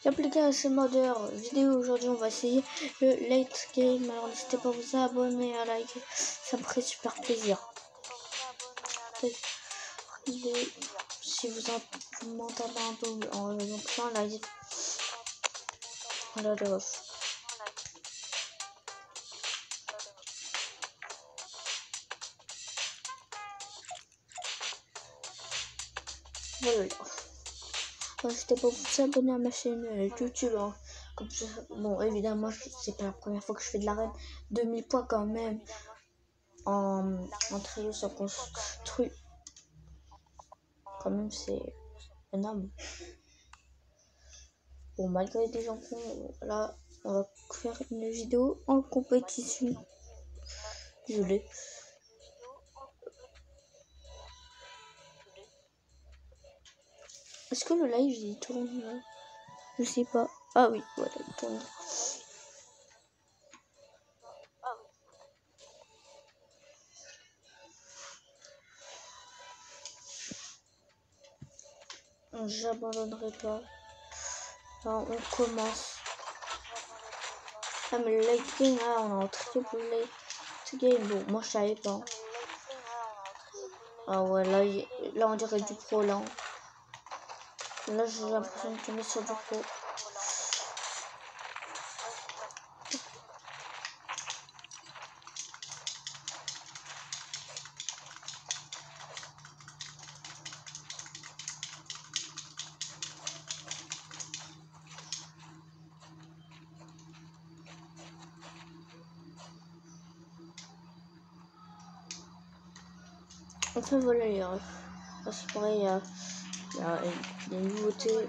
L'application modder vidéo. Aujourd'hui on va essayer le late game. Alors n'hésitez pas à vous abonner, à liker, ça me ferait super plaisir. Si vous m'entendez un peu donc sans live. Voilà le off. Voilà. N'hésitez pas à vous abonner à ma chaîne YouTube. Hein. Comme ça, bon, évidemment, c'est pas la première fois que je fais de l'arène. 2000 points quand même. En trio, ça construit. Quand même, c'est énorme. Bon, malgré des gens cons, là, on va faire une vidéo en compétition. Désolé. Est-ce que le live il tourne là? Je sais pas. Ah oui, voilà, il tourne. J'abandonnerai pas. Alors, on commence. Ah mais le late game là, on est en triple late game. Bon, moi je savais pas. Ah ouais, là on dirait du pro là. Là j'ai l'impression de tomber sur du pro. Enfin voilà les refs. Là c'est pareil, il y a des nouveautés.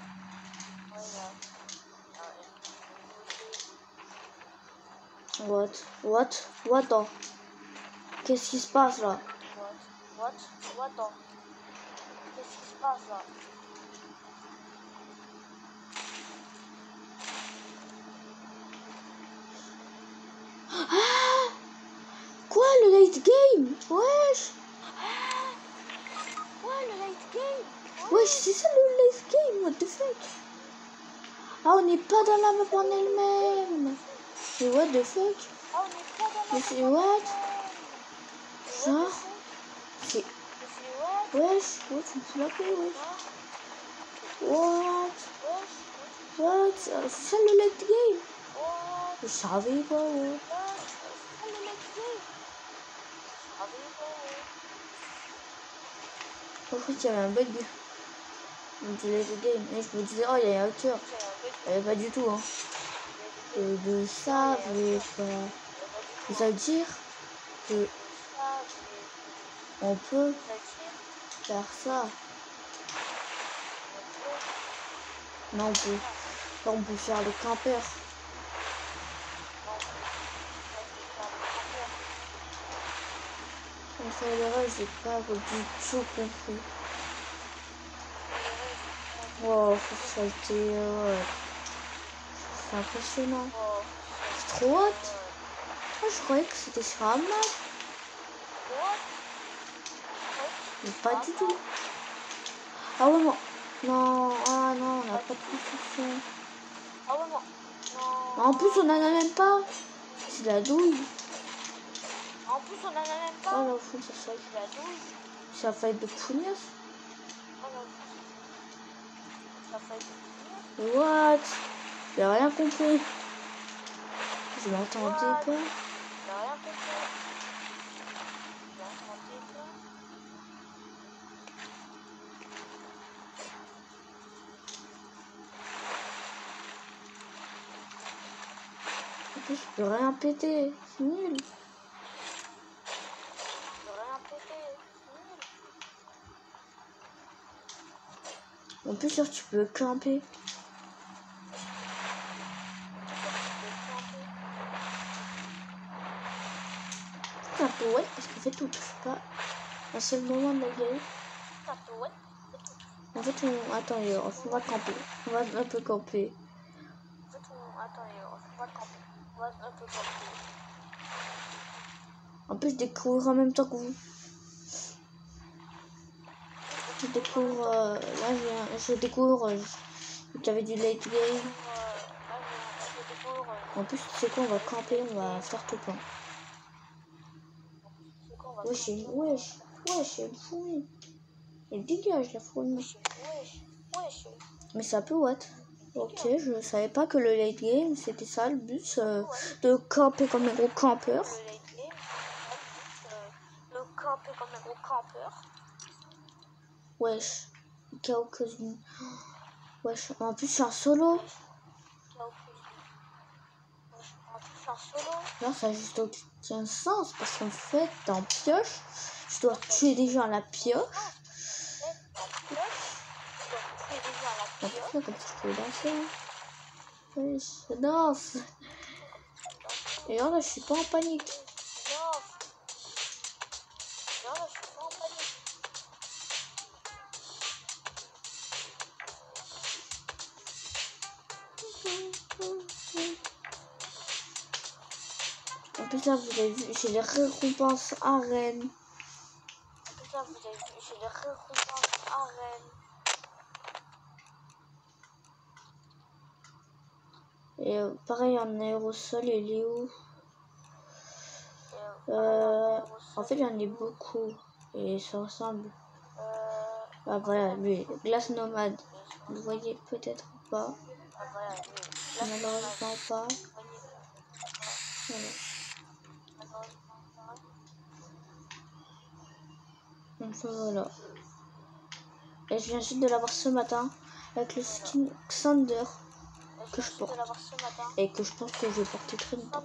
What the? Qu'est-ce qui se passe là? Qu'est-ce qui se passe là? Ah! Quoi le late game? Wesh! Quoi le late game? Wesh, c'est ça le late game, what the fuck? Ah, on n'est pas dans la map en elle-même. Mais what the fuck? Ah, on n'est pas dans la Mais c'est what? Genre, c'est... Wesh, tu me fous la paix, wesh. What? C'est ça le late game? Je savais pas, ouais. En fait, il y avait un bug du late game. Et je me disais, oh, il y a un hacker. Il n'y avait pas du tout, hein. Je ne savais pas. Ça veut dire que on peut faire ça. Non, on peut faire le campeur. Enfin, le reste, j'ai pas du tout compris. Wow, faut salter, ouais. C'est impressionnant. C'est trop hot. Moi, je croyais que c'était sur un map. Mais pas du tout. Ah ouais, non, ah non, on n'a pas de construction. Ah ouais, non. En plus, on n'en a même pas. C'est la douille. En plus, on en a même pas. Oh la fou, ça fait. C'est la douille. Ça fait de fougnasse. Oh la fou. Ça fait de Mais what? J'ai rien compris. Je m'entendais pas. J'ai rien compris. J'ai entendu pas. En plus, je peux rien péter. C'est nul. En plus, genre, tu peux camper. C'est un peu ouais, parce qu'en fait, on touche pas un seul moment de la game. En fait, attends, on va camper. On va un peu camper. En plus, je découvre en même temps que vous. Je découvre, là, je découvre Tu avais du late game. Là, j'ai des cours. En plus, tu sais quoi, on va camper, on va faire tout plein. C'est quoi, on va Wesh, faire wesh, il y a une fourmi. Elle dégage la fourmi. Wesh. Mais ça peut what? Ok, je savais pas que le late game c'était ça le but, de camper comme un gros campeur. Le late game, le camper comme un gros campeur. Wesh, Kaokazun. Wesh, en plus je suis en solo. En plus, c'est un solo. Là ça a juste aucun sens parce qu'en fait t'es en pioche. Je dois tuer des gens à la pioche. En plus là comme ça je peux danser. Wesh, je danse. Et là je suis pas en panique. Non, je suis pas en panique. En plus là vous avez vu, j'ai les récompenses arène. Putain, vous avez vu, j'ai les récompenses arène. Et pareil en aérosol, il est où? En fait j'en ai beaucoup. Et ça ressemble. Ah voilà, lui, glace nomade. Vous le voyez peut-être pas. Malheureusement pas. Voilà. Donc voilà. Et je viens juste de l'avoir ce matin avec le skin Xander que je porte. Et que je pense que je vais porter très longtemps.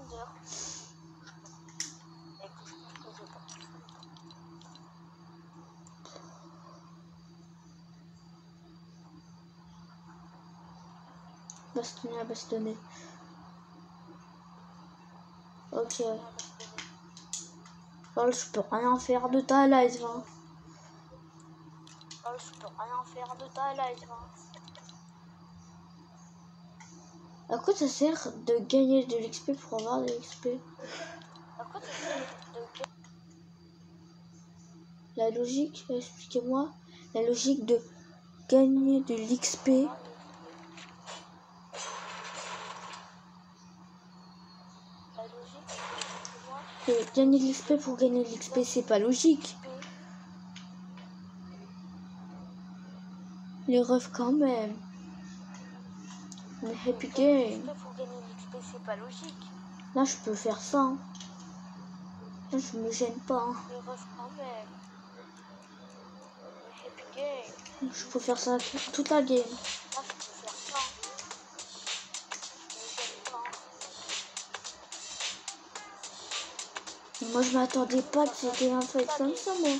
Bastonner à bastonner. Ok. Oh, je peux rien faire de ta live. Hein. Oh, je peux rien faire de ta live. Hein. À quoi ça sert de gagner de l'XP pour avoir de l'XP? À quoi ça sert de... La logique, expliquez-moi. La logique de gagner de l'XP. Gagner de l'XP pour gagner de l'XP, c'est pas logique. Les refs quand même. Mais Happy Game. C'est pas logique. Là, je peux faire ça. Hein. Là, je me gêne pas. Hein. Les refs quand même. Mais Happy Game. Je peux faire ça toute la game. Là, je peux faire ça. Moi, je m'attendais pas que c'était un fight comme ça, moi.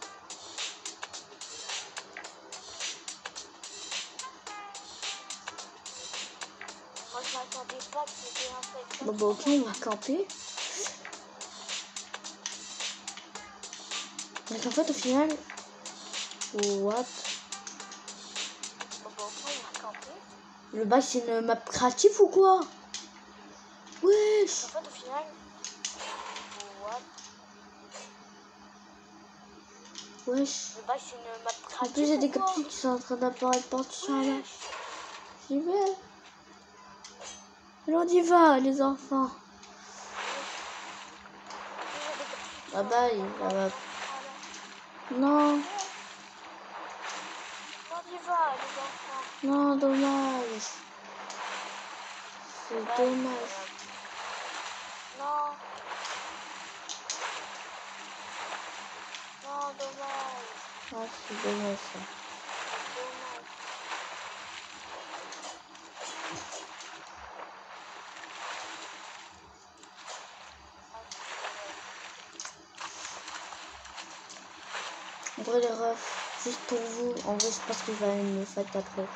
Bon, bah, ok, on va camper. Donc, en fait, au final... What? Le bail, c'est une map créative ou quoi? Wesh! En fait, au final... Wesh. Le bail, c'est une map créative. En plus, il y a des capsules qui sont en train d'apparaître partout sur la map. J'y vais. Alors, on y va, les enfants. Ah bah, il va... Non. Non, dommage. C'est dommage. Non. Non, dommage. Ah, c'est dommage ça. En vrai, les refs, juste pour vous, en vrai, je pense que je vais aller me faire après.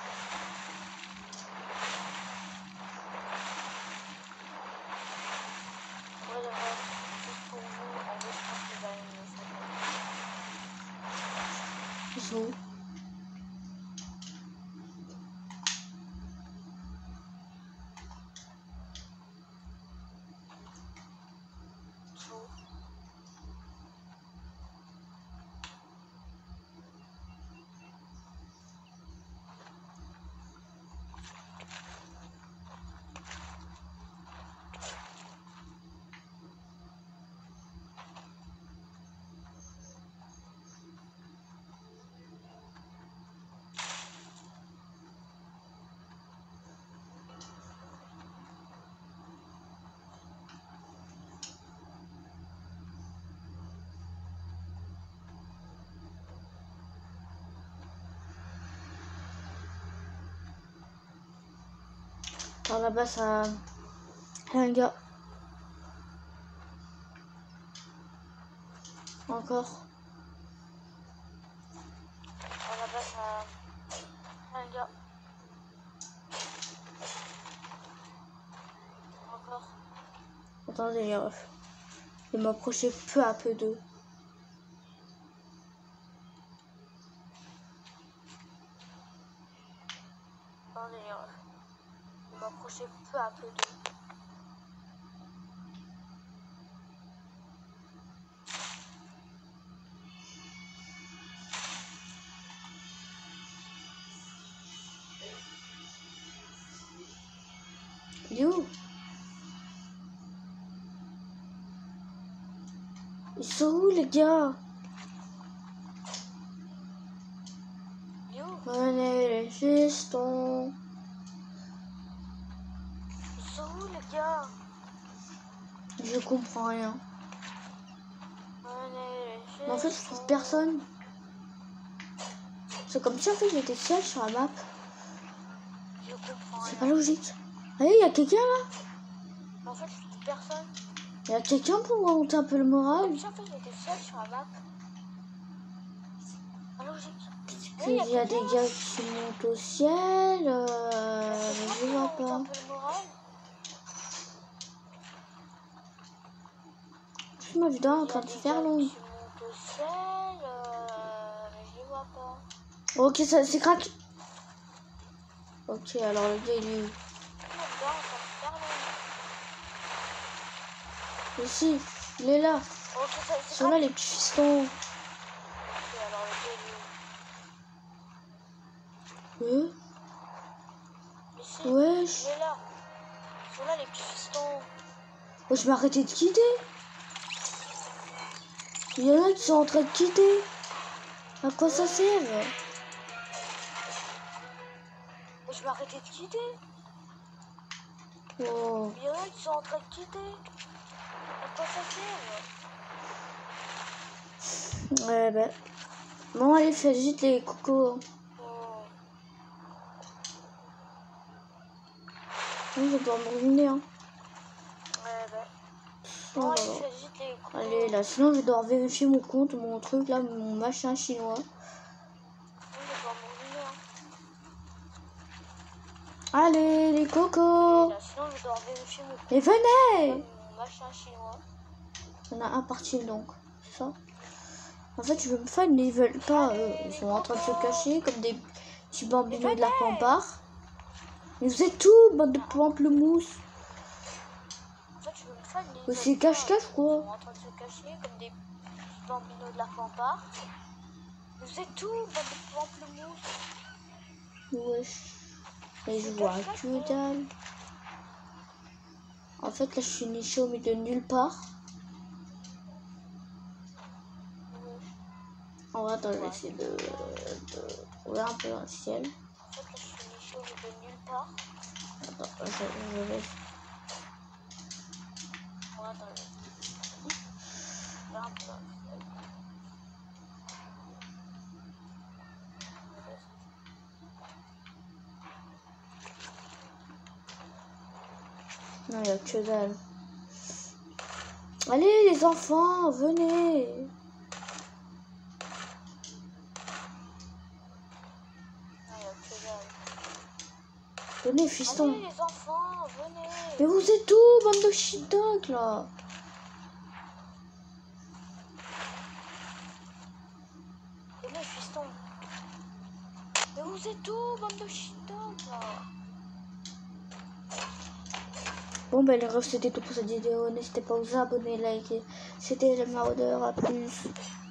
Bisous. Par là-bas, ça... Un gars. Encore. Par là-bas, ça... Un gars. Encore. Attendez, les refs. Je vais m'approcher peu à peu d'eux. Attendez, les refs. Je vais m'approcher peu à peu d'eux. Il est où? Ils sont où, les gars? Il est où? Venez, les fistons. Ils sont où, les gars? Je comprends rien. Venez, les Mais en fait, je trouve personne. C'est comme si en fait j'étais seule sur la map. Je comprends C'est rien. pas logique. Allez, il y a quelqu'un là? En fait, je trouve personne. Il y a quelqu'un pour remonter un peu le moral? Comme si en fait j'étais seule sur la map. Pas logique. Il y a des gars qui montent au ciel. Mais je vois pas. Un peu le moral. Je suis ma vidéo en train de se faire longue. Qui montent au ciel, mais je les vois pas. Ok, ça c'est crack. Ok, alors le gars il est où? Ma vidéo en train de se faire longue. Ici, il est là. Ok, ça Ils c'est sont là les petits fistons. Ok, alors le gars, Eux? il est ici. Wesh. Il est là. Ils sont là les petits fistons. Oh, je vais arrêter de quitter. Il y en a qui sont en train de quitter. À quoi ça sert? Mais je vais arrêter de quitter. Oh. Il y en a qui sont en train de quitter. À quoi ça sert? Ouais, ben. Bon, allez, fais vite les cocos. Oh. Je vais devoir me ruiner, hein. Ouais, bah. Oh, Non, là, il là. fait juste les coups. Allez, là, sinon je vais devoir vérifier mon compte, mon truc, là, mon machin chinois. Oui, je vais pas mourir, hein. Allez, les Et cocos. là, sinon, je vais devoir vérifier mon Mais venez. mon machin chinois. Il y en a un parti, donc. C'est ça. En fait, je veux me fan, mais ils veulent pas. Ils sont en train de se cacher comme des petits bambinos de la pampare. Mais vous êtes où, bande de pamplemousse? En fait, je veux me faire les Mais c'est cache-cache, Ils quoi. sont en train de se cacher comme des petits bambinos de la pampare. Mais vous êtes où, bande de pamplemousse? Wesh. Et je vois que dalle. En fait, là, je suis nichée au milieu de nulle part. En vrai, attends, je vais essayer de trouver un peu dans le ciel. En fait, là, je suis nichée au milieu de nulle part. Attends, je vais... Bon, attends, je vais un peu dans le ciel. Non, il n'y a que dalle. Allez, les enfants, venez. Venez, fiston. Allez, les enfants, venez. Mais vous êtes où, bande de shit-dog, là? Venez, fiston. Mais vous êtes où, bande de shit-dog, là? Bon, ben, les refs, c'était tout pour cette vidéo. N'hésitez pas à vous abonner, liker. C'était le Maraudeur, à plus.